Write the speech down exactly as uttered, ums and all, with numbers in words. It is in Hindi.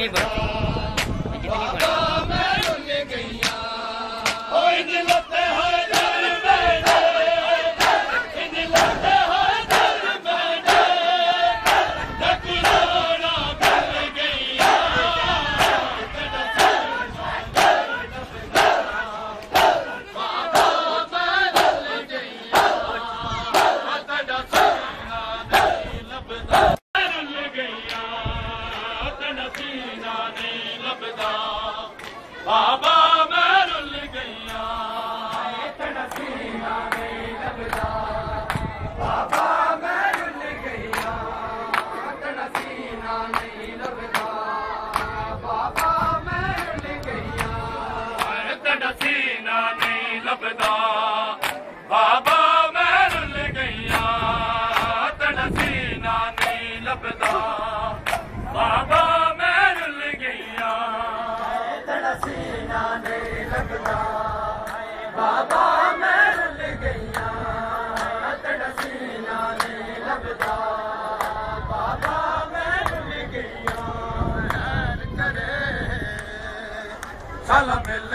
नहीं बढ़ती, जितनी बढ़ती बाबा मैं रुल गईया तड़सीना नहीं लगदा बाबा मैं रुल गईया तड़सीना नहीं लगदा बाबा मैं रुल गईया तड़सीना नहीं लगदा बाबा मैं रुल गईया तड़सीना नहीं लगदा बाबा मैं रुल गईया तड़सीना नहीं लगदा बाबा मैं रुल गईया तड़सीना नहीं लगदा बाबा मैं रुल गईया करे साला